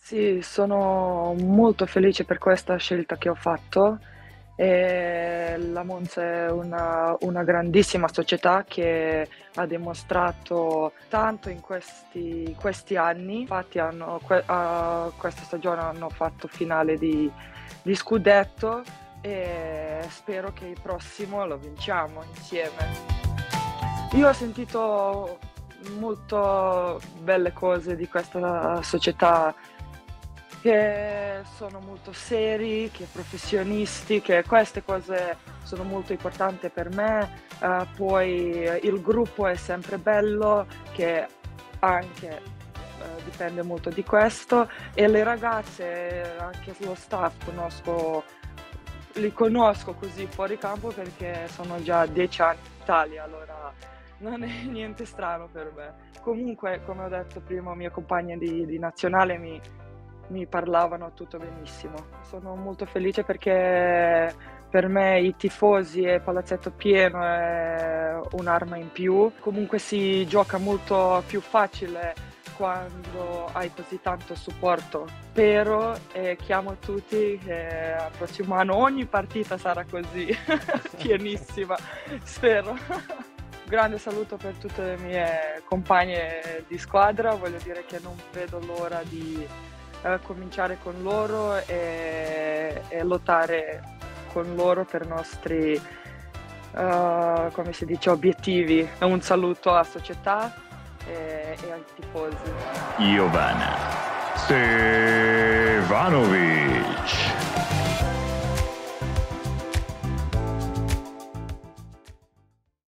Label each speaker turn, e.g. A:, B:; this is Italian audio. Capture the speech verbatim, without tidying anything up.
A: Sì, sono molto felice per questa scelta che ho fatto. Ehm, la Monza è una una grandissima società che ha dimostrato tanto in questi questi anni. Infatti hanno que a questa stagione hanno fatto finale di di scudetto e spero che il prossimo lo vinciamo insieme. Io ho sentito molto belle cose di questa società, che sono molto seri, che professionisti, che queste cose sono molto importanti per me. Uhm, poi il gruppo è sempre bello, che anche, uhm, dipende molto di questo, e le ragazze, anche lo staff conosco li conosco così fuori campo perché sono già dieci anni in Italia, allora non è niente strano per me. Comunque, come ho detto prima, mie compagne di di nazionale mi mi parlavano tutto benissimo. Sono molto felice perché per me i tifosi e palazzetto pieno è un'arma in più. Comunque si gioca molto più facile quando hai così tanto supporto. Spero e chiamo tutti che al prossimo anno ogni partita sarà così, pienissima, spero. Grande saluto per tutte le mie compagne di squadra, voglio dire che non vedo l'ora di Ehm, cominciare con loro e e lottare con loro per i nostri, uhm, come si dice, obiettivi. E un saluto alla società e e ai tifosi.
B: Jovana Stevanovic.